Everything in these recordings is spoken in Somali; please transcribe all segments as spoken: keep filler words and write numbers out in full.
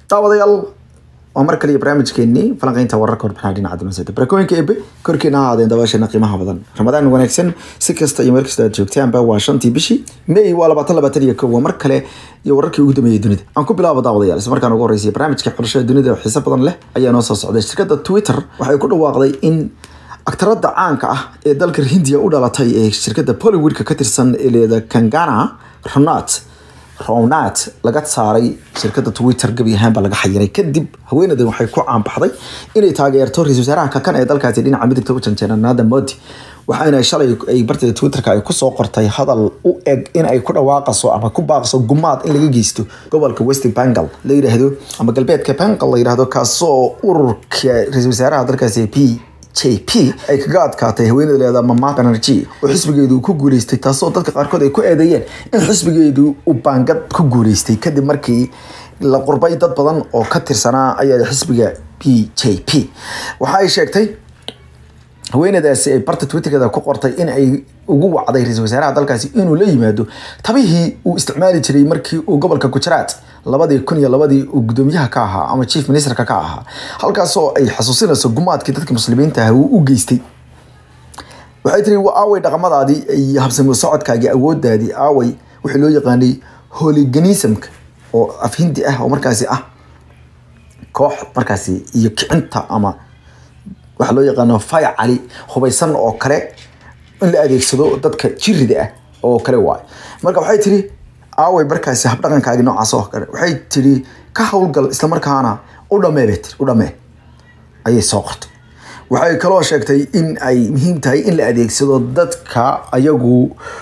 daawadayaal waa mar kale barnaamijkeennii falanqaynta wararka warbixinaha dhinaca dibadda barkooyinka eebe korkiina ahaadeen dabaashana qiimaha badan ramadaan wanaagsan si kasta iyo mar kasta aad joogtaanba waa shantii bishii May waa labaatan labaatan iyo kow mar kale iyo wararkii ugu dambeeyay dunida aan ku bilaabo daawadayaal isla markaan ugu horeysay barnaamijka xulashada dunida oo xiiso badan leh ayaa noo soo socday shirkadda Twitter waxay ku dhawaaqday in aktarada caanka ah ee dalka Hindiya u dhalatay ee shirkadda Bollywood ka tirsan Eleda Kangana Ronat Ronat laga saaray shirkadda Twitter gabi ahaan laga xayiray kadib haweeneydan waxay ku caan baxday inay taageerto ra'iisul wasaaraha kan ee dalkaasi dhinaca midigta u janjeeran Narendra Modi waxaana shalay ay bartay Twitter-ka ay ku soo qortay hadal u eg in ay ku dhawaaqaso ama ku baaqso gumaad in laga geysto gobolka West Bengal la yiraahdo ama galbeedka Bengal la yiraahdo kaasoo ururka ra'iisul wasaaraha dalkaasi P J P ay kaga adkaatay haweeneyda leedahay Mamata Banerjee oo xisbigeedu ku guuleystay taasoo dadka qaarkood ay ku eedeeyeen in xisbigeedu uu baangad ku guuleystay kadib markii la qurbay dad badan oo ka tirsanaa ayaa xisbiga P J P waxa ay sheegtay haweeneydaasi ay barta Twitter-keeda ku qortay in ay ugu wacday ra'iisul wasaaraha dalkaasi inuu la yimaado tabihii uu isticmaali jiray markii uu gobolka Gujarat labadii kun iyo labadii uu gudoomiyaha ka ahaa ama chief minister ka ahaa halkaas oo ay xasuusinayso gumaadkii dadka muslimiinta ah uu u geystay waxay tiri waa aaway dhaqamadaadii iyo habsami socodkaaga awoodaadii aaway wixii loo yaqaanay hooliganism oo af Hindi ah oo markaasi ah koox markaasi iyo kicinta ama waxa loo yaqaano faycali hubaysan oo kale in la adeegsado dadka jirida ah oo kale waay marka waxay tiri aaway markaasi hab dhaqankaaga noocaas oo kale waxay tiri ka hawlgal isla markaana u dhameebet u dhamee ayay soo qortay waxay kaloo sheegtay in ay muhiim tahay in la adeegsado dadka ayagu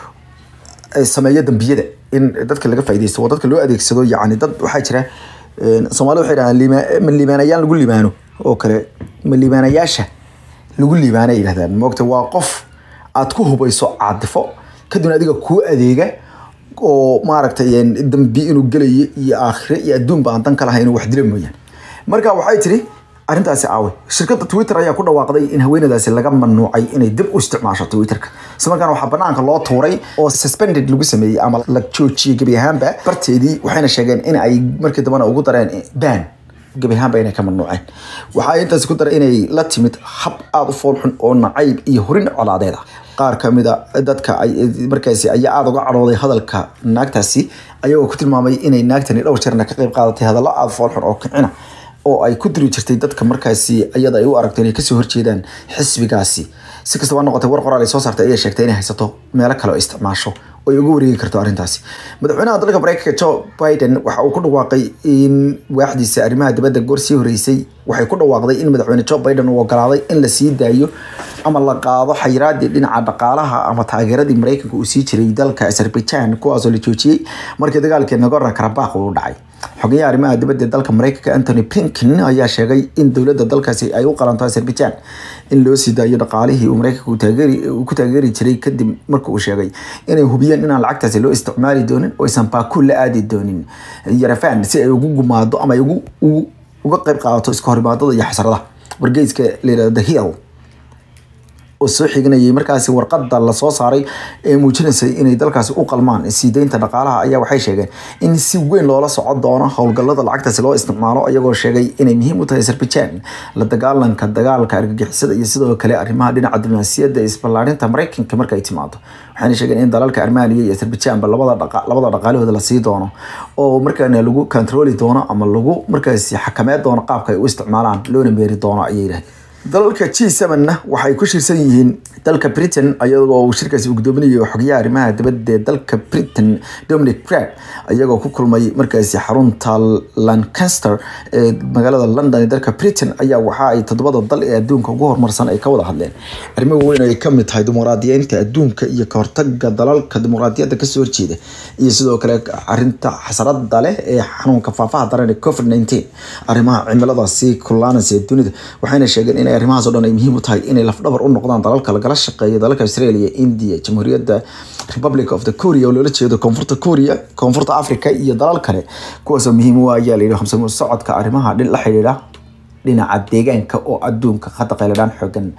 sameeya dambiyada in dadka laga faa'iideysto dadka loo adeegsado yaani dad waxa jira Soomaalidu waxay yiraahdaan liibaanayaan lagu liibaano oo kale liibaanayaasha lagu liibaanay yiraahdaan moogta waa qof aad ku hubayso caadifo kadib adiga ku adeega oo maaragtay dambi inuu galay iyo aakhire iyo adduun baan tan kala hayn wax dilo mooyaan marka waxay tiri arintaasi aaway shirkadda Twitter ayaa ku dhawaaqday in haweeneydaasi laga mamnuucay inay dib u isticmaasho Twitter-ka isla markaana waxa banaanka loo tuuray oo suspended lagu sameeyay ama la joojiyay gabi ahaanba barteedii waxayna sheegeen in ay markii dambana ugu dareen ban gabi ahaanba inay ka mamnuuceen waxa intaas ku daray inay la timid hab aad u foolxun oo nacayb iyo horin colaadeeda qaar kamida dadka ay markaasi ayaa aad uga cadhooday hadalka naagtaasi ayagoo ku tilmaamay inay naagtani dhowr jeer ka qayb qaadatay hadallo aad foolxun oo kicina oo ay ku diri jirtay dadka markaasi ayada ay u aragtay inay ka soo horjeedaan xisbigaasi si kastaba noqotay war qoraal ay soo saartay ayaa sheegtay inay haysato meelo kale oo isticmaasho oo ay ugu wareegi karto arintaasi madaxweynaha dalka Mareykanka Joe Biden waxa uu ku dhawaaqay in waaxdiisa arrimaha dibadda gorsii horeysay waxay ku dhawaaqday in madaxweyne Joe Biden uu ogolaaday in la sii daayo ama la qaado xayiraadii dhinaca dhaqaalaha ama taageeradii Mareykanka uu sii jiray dalka Azerbaijan kuwaas oo la joojiyay markii dagaalkii Nagorno-Karabakh uu dhacay xogayaha arrimaha dibadda dalka Mareykanka Anthony Blinken ayaa sheegay in dawladda dalkaasi ay u qalanto Azerbaijan in loo sii daayo dhaqaalihii uu Mareykanka u taageeri ku taageeri jiray kadib markii uu sheegay inay hubiyeen in aan lacagtaasi loo isticmaali doonin oo aysan Baku la aadi doonin Yerevan si ay ugu gumaado ama ay ugu uga qayb qaadato iska horimaadada iyo xasaradaha wargeyska leeyahay The Hill oo soo xignayay markaasi warqadda la soo saaray ee muujinaysa inay dalkaasi u qalmaan siideynta dhaqaalaha ayaa waxay sheegeen in si weyn loola socon doono howlgallada lacagtaasi loo isticmaalo ayagoo sheegay inay muhiim u tahay Azerbaijan la dagaalanka dagaalka argagixisada iyo sidoo kale arrimaha dhinaca diblomaasiyadda isballaarinta Mareykanka marka ay timaado waxayna sheegeen in dalalka Armenia iyo Azerbaijan ba labada dhaqa labada dhaqaalahooda la sii doono oo markaana lagu control doono ama lagu markaasi xakameed doono qaabka ay u isticmaalaan loona meeri doono ayay yiraahdeen dalalka G seven waxay ku shirsan yihiin dalka Britain ayagoo uu shirkaasi u gudoominayo xogayaha arrimaha dibadda ee dalka Britain Dominic Raab ayagoo ku kulmay markaasi xarunta Lancaster ee magaalada London ee dalka Britain ayaa waxa ay todobada dal ee adduunka ugu horumarsan ay ka wada hadleen arrimo weyn ay ka mid tahay dimuqraadiyeynta adduunka iyo ka hortagga dalalka dimuqraadiyadda ka soo horjeeda iyo sidoo kale arinta xasarada leh ee xanuunka faafaha daran ee COVID nineteen arrimaha cimilada si kulaanaysa dunida waxayna sheegeen in arrimahaas oo dhan ay muhiim u tahay inay laf dhabar u noqdaan dalalka laga shaqeeyo dalalka Australia, India, Jamhuuriyadda Republic of the Korea oo loola jeedo Koonfurta Korea, Koonfurta Afrika iyo dalal kale kuwaas oo muhiim u ah ayaa leeyahay xamsamo socodka arrimaha dhin la xiriira dhinaca deegaanka oo adduunka khadqa qayladaan xooggan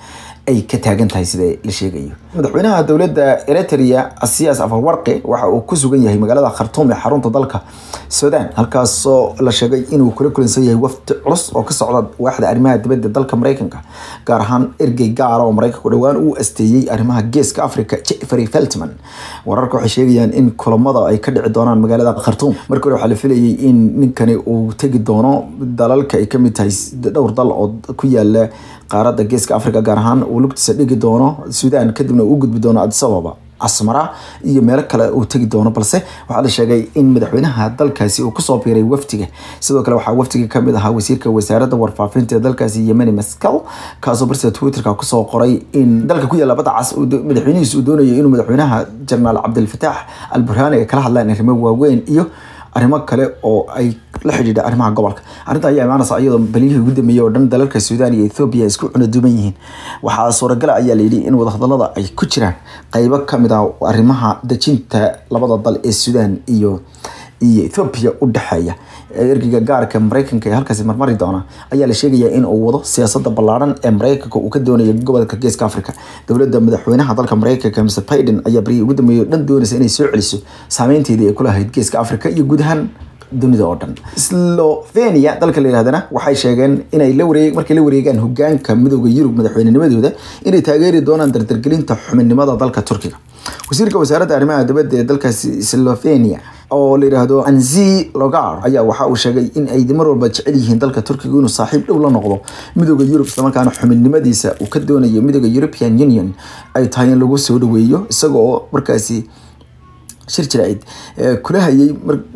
ay ka taagan tahay sida la sheegayo. Madaxweynaha dowladda Eritrea Asiyaas Afwerqi waxa uu ku sugan yahay magaalada Khartoum ee xarunta dalka Suudaan, halkaas oo la sheegay inuu kula kulansan yahay wafdi culus oo ka socda waaxda arrimaha dibadda dalka Mareykanka, gaar ahaan ergey gaar ah oo Mareykanku dhawaan uu asteeyay arrimaha Geeska Afrika Jeffrey Feltman. Wararka waxay sheegayaan in kulamada ay ka dhici doonaan magaalada Khartoum. Markii hore waxaa la filayay in ninkani uu tagi doono dalalka ay ka mid tahay dhowr dal oo ku yaala qaaradda Geeska Afrika, gaar ahaan uu lugtiisa dhigi doono Suudaan kadibna uu gudbi doono Addis Ababa, Asmara iyo meel kale uu tagi doono, balse waxaa la sheegay in madaxweynaha dalkaasi uu kusoo biiray waftiga. Sidoo kale waxaa waftiga ka mid ahaa wasiirka wasaaradda warfaafinta ee dalkaasi Yemeni Maskal, kaasoo barsiga Twitterka kusoo qoray in dalka ku yaala badda cas madaxweynihiisu uu doonayo inuu madaxweynaha Jenaraal Cabdel Fattah al-Burhani ay kala hadlaan arrimo waaweyn iyo arrimo kale oo ay la xiriiraan arrimaha gobolka. Arrinta ayaa imaanaysa iyadoo baliyihii ugu dambeeyay oo dhan dalalka Suudaan iyo Ethiopia isku cunaduman yihiin. Waxaa suuragal ah ayaa la yidhi in wadahadallada ay ku jiraan qaybo ka mid ah arrimaha dejinta labada dal ee Suudaan iyo iyo Ethiopia u dhaxeeya. Ergeyga gaarka Mareykanka ee halkaas marmari doona ayaa la sheegayaa in uu wado siyaasadda ballaaran ee Mareykanka uu ka doonayo gobolka Geeska Afrika. Dowladda madaxweynaha dalka Mareykanka mister Biden ayaa bari ugu dambeeyay dhan doonaysa inay soo celiso saameynteedii ay ku lahayd Geeska Afrika iyo guud ahaan dunida oo dhan. Slovenia dalka la yiraahdana waxay sheegeen inay la wareeg markay la wareegaan hoggaanka midowga Yurub madaxweynenimadooda inay taageeri doonaan dardargelinta xubinnimada dalka Turkiga. Wasiirka wasaaradda arrimaha dibadda ee dalka Slovenia oo la yiraahdo Anzi Logar ayaa waxa uu sheegay in ay mar walba jecel yihiin dalka Turkiga inuu saaxiib dhow la noqdo midowga Yurub, isla markaana xubinnimadiisa uu ka doonayo midowga European Union ay tahay in lagu soo dhaweeyo, isagoo markaasi shir jirayd kula hayay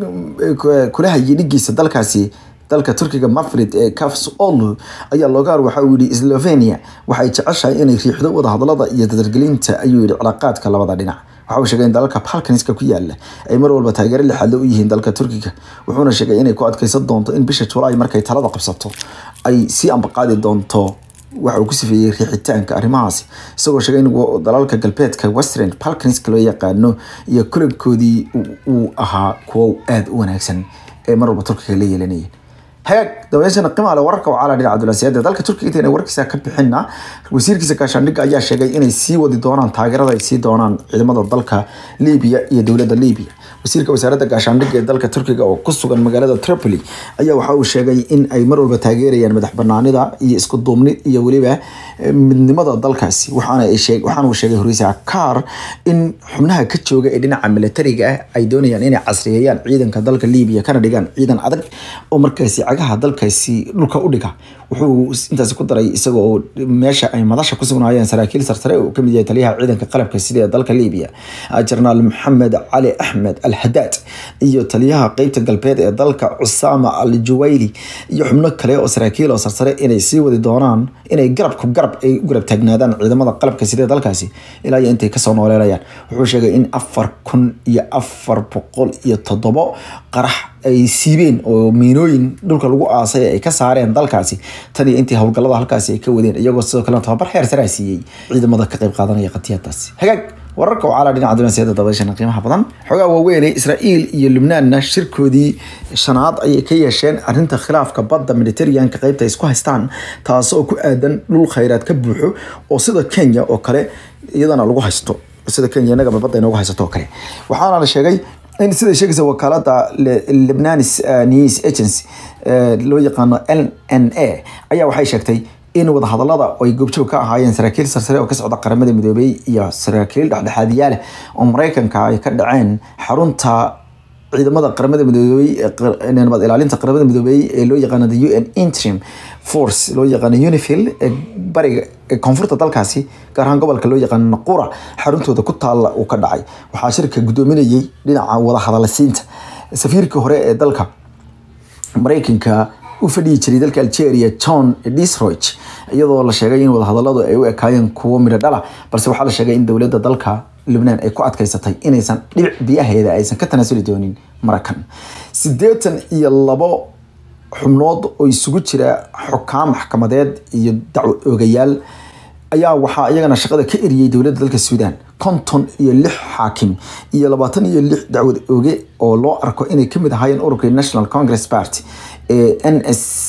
kula hayay dhigiisa dalkaasi dalka Turkiga Mafrid ee Cavusoglu ayaa Logar waxa uu yiri Slovenia waxay jeceshahay inay riixdo wadahadallada iyo dardargelinta ayuu yiri cilaaqaadka labada dhinac. Waxa uu sheegay in dalalka Balkanska ku yaala ay mar walba taageero la xal u yihiin dalka Turkiga, wuxuuna sheegay inay ku adkaysan doonto in bisha July markay talada qabsato ay si ambaqaadi doonto waxa uu ku sifeeyay riixitaanka arrimahaasi, isagoo sheegay in dalalka galbeedka Western Balkanska loo yaqaano iyo kulankoodii uu ahaa kuwo aad u wanaagsan ee mar walba Turkiga la yeelanayay. هاك دولتنا قمة على ورقة وعلى دين عبد السيد ذلك تركي تاني ورقة سكبحنا وزير كيس كاشان نقا يا شيء إن يسي ودي دوران تاجر يسي دوران إذا ما ضلك ليبيا هي دولة ليبيا وزير كوزارة كاشان نقا ذلك تركي أو قصة عن مجال تريبولي أيه وحاول شيء إن أي مرة بتاجر يعني مدح برنامج ده يسكت ضمني يقولي بقى من ماذا ضلك هسي وحنا الشيء وحنا والشيء هريسة كار إن حمناها كتشوجا إدينا عمل تريجة أيدوني يعني إن عصريان عيدا كذلك ليبيا كان رجال عيدا عدد ومركزي عجها dalkaasi dhulka u dhiga wuxuu intaas ku daray isagoo meesha ay madasha ku sugnaayeen saraakiil sarsare oo kamid yahay taliyaha ciidanka qalabka sida dalka Liibiya Jenaraal Maxamed Ali Ahmed Al-Haddad iyo taliyaha qaybta galbeed ee dalka Usama Al-Juwayli iyo xubno kale oo saraakiil oo sarsare inay sii wadi doonaan inay garab ku garab ay u garab taagnaadaan ciidamada qalabka sida dalkaasi ilaa intay ka soo nooleeyaan. Wuxuu sheegay in afar kun iyo afar boqol iyo toddoba qarax ay siibeen oo miinooyin dhulka lagu aasay ay ka saareen dalkaasi tan iyo intii hawlgallada halkaasi ay ka wadeen, iyagoo sidoo kale tababar heer sare siiyay ciidamada ka qayb qaadanaya qatiyadaasi. hagaag wararka oo cala dhinaca dibadda dabayshan qiimaha badan xogaa waaweyn Israa'iil iyo Lubnaanna shirkoodii shanaad ay ka yeesheen arrinta khilaafka badda Mediterranean-ka qaybta isku haystaan, taasoo ku aadan dhul khayraad ka buuxo oo sida Kenya oo kale iyadana lagu haysto sida Kenya naga badda inoogu haysto kale. waxaana la sheegay in sida sheegaysa wakaalada Lebanese News Agency loo yaqaano L N A ayaa waxay sheegtay in wadahadallada ay goobjoog ka ahaayeen saraakiil sarsare oo ka socda qaramada midoobay iyo saraakiil dhexdhexaadiyaal oo Mareykanka ay ka dhaceen xarunta ciidamada qaramada midoobay ee nabad ilaalinta qaramada midoobay ee loo yaqaan U N Interim Force loo yaqaan UNIFIL ee bariga koonfurta dalkaasi gaar ahaan gobolka loo yaqaan Naqura xaruntooda ku taal uu ka dhacay. Waxaa shirka gudoominayay dhinaca wada hadalasiinta safiirka hore ee dalka Mareykanka u fadhiyay jiray dalka Algeria John Disroch, iyadoo la sheegay in wada hadalladu ay u ekaayeen kuwo miro dhala, balse waxaa la sheegay in dowladda dalka Lubnaan ay ku adkaysatay inaysan dhibic biyaheeda aysan ka tanaasuli doonin Mareykan. siddeetan iyo labo xubnood oo isugu jira xukaam maxkamadeed iyo dacwad oogayaal ayaa waxaa iyagana shaqada ka eriyay dowladda dalka Suudaan. konton iyo lix xaakim iyo labaatan iyo lix dacwad ooge oo loo arko inay ka mid ahaayeen ururka National Congress Party ee N S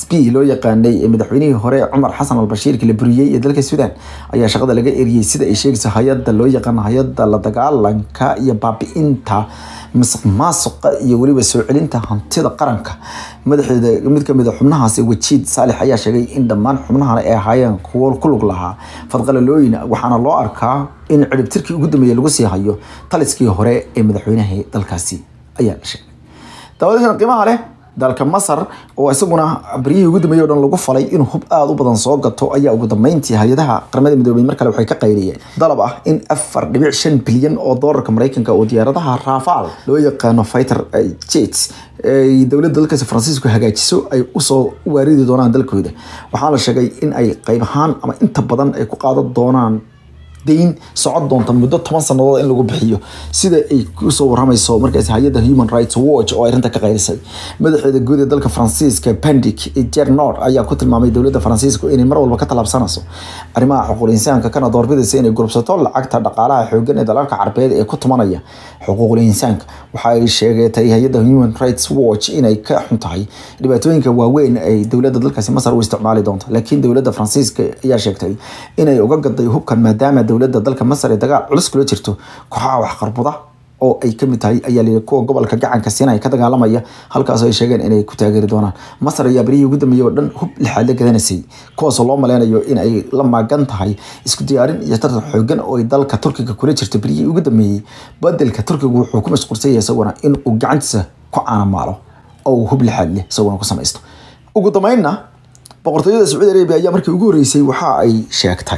B loo yaqaanay ee madaxweynihii hore Umar Hassan al-Bashir kala buriyay ee dalka Suudaan ayaa shaqada laga eriyay sida ay sheegayso hay'adda loo yaqaan hay'adda la dagaalanka iyo baabi'inta musuqmaasuqa iyo waliba soo celinta hantida qaranka madaxda mid kamid ah xubnahaas Wajiid Saalix ayaa sheegay in dhammaan xubnahan ay ahaayeen kuwo ku lug lahaa fadqalalooyin waxaana loo arkaa in ciribtirkii ugu dambeeyay lagu sii hayo taliskii hore ee madaxweynaha dalkaasi ayaa la sheegay dawladda qiimaha leh dalka Masar oo isaguna bariyay ugu dambeeyay oo dhan lagu falay in hub aad u badan soo gato ayaa ugu dambeyntii hay'adaha qaramada midoobay mar kale waxay ka qayriyeen dalab ah in afar dhibic shan bilyan oo doolarka Mareykanka oo diyaaradaha Rafale loo yaqaan fighter jets ay dawladda dalka Faransiiska hagaajiso ay u soo waaridi doonaan dalkooda waxaa la sheegay in ay qayb ahaan ama inta badan ay ku qaadan doonaan deyn socod doonta muddo toban sanadood in lagu bixiyo sida ay ku soo waramayso markaas hay'adda Human Rights Watch oo arinta ka qaylisay madaxda guud ee dalka Faransiiska Pandic Gernot ayaa ku tilmaamay dawladda Faransiiska inay mar walba ka talaabsanayso arrimaha xuquuqul insaanka kana doorbidaysa inay gurubsato lacagta dhaqaalaha xooggan ee dalalka Carbeed ee ku tumanaya xuquuqul insaanka waxa ay sheegtay hay'adda Human Rights Watch inay ka xun tahay dhibaatooyinka waaweyn ay dawladda dalkaasi Masar u isticmaali doonto laakiin dawladda Faransiiska ayaa sheegtay inay uga gaday hubkan maadaama dawladda dalka Masar ee dagaal culus kula jirto kooxaha wax qarbuda oo ay kamid tahay ayaa leeyahay kuwa gobolka gacanka Siinay ka dagaalamaya halkaas ay sheegeen inay ku taageeri doonaan Masar ayaa bariyay ugu dambeeyay oo dhan hub lixaad la gadanaysay kuwaas oo loo maleynayo in ay la maagan tahay isku diyaarin iyo tartan xooggan oo ay dalka Turkiga kula jirto bariyay ugu dambeeyay badelka Turkiga wuxuu ku mashquulsan yahay isaguna in uu gacantiisa ku caanamaalo oo hub lixaad leh isaguna ku sameeysto ugu dambeynna boqortooyada Sacuudi Arabia ayaa markii ugu horeysay waxa ay sheegtay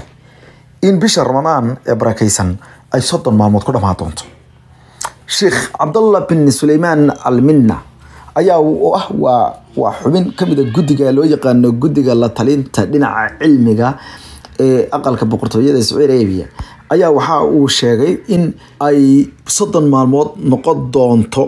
in bisha Ramadaan ee barakeysan ay soddon maalmood ku dhamaan doonto Sheikh Abdullah bin Sulaiman Al-Minna ayaa ah waa waa xubin kamid ah guddiga loo yaqaan guddiga la talinta dhinaca cilmiga ee aqalka boqortooyada Sacuudi Arabia ayaa waxa uu sheegay in ay soddon maalmood noqon doonto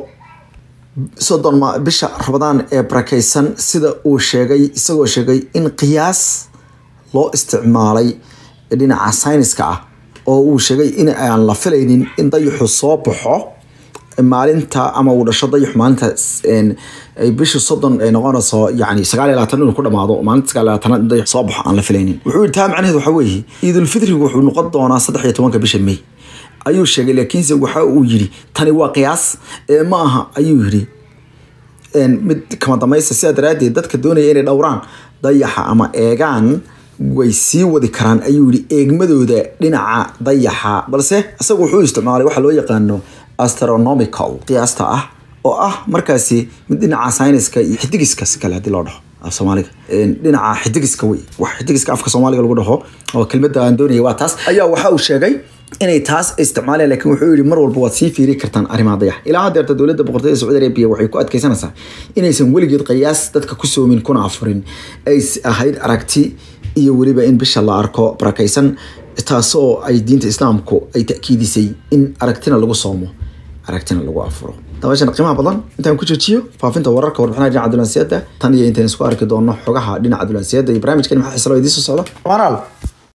soddon bisha Ramadaan ee barakeysan sida uu sheegay isagoo sheegay in qiyaas loo isticmaalay dhinaca sayniska ah oo uu sheegay in aan la filaynin in dayaxu soo baxo maalinta ama uu dhasho dayax maalinta ay bisha soddon ay noqonayso yani sagaal iyo labaatan inuu ku dhamaado maalinta sagaal iyo labaatan dayax soo baxo aan la filaynin wuxuu taa macnaheedu waxa weeye Ciidul Fidrigu wuxuu noqon doonaa saddex iyo tobanka bisha May ayuu sheegay laakiinse waxa uu yiri tani waa qiyaas ee ma aha ayuu yiri in mid kama dameysa sida daraadeed dadka doonaya inay dhowraan dayaxa ama eegaan way sii wadi karaan ayuu yiri eegmadooda dhinaca dayaxa balse asagu wuxuu isticmaalay waxa loo yaqaan astronomical qiyaasta ah oo ah markaasi mid dhinaca sayniska iyo xidigiska si kale hadii loo dhaho af Soomaaliga in dhinaca xidigiska way wax xidigiska afka Soomaaliga lagu dhaho oo kelmadda aan doonayay waa taas ayaa waxa uu sheegay inay taas isticmaaleen laakiin wuxuu yiri mar walba waad sii fiiri kartaan arrimaha dayax ilaa hadda dawladda boqortooyada Sacuudi Arabia waxay ku adkeysanaysaa inaysan weligeed qiyaas dadka ku soomin kuna afurin ay ahayd aragti iyo waliba in bisha la arko barakeysan taasoo ay diinta Islaamku ay taakiidisay in aragtina lagu soomo aragtina lagu afuro dabashan qiimaha badan intaan ku joojiyo faafinta wararka warbixinaha dhinaca dulansiyaadda tan iyo intaan isku arki doono xogaha dhinaca dulansiyaadda iyo barnaamijkan waxa xiiso loo idin soo socdo wanaal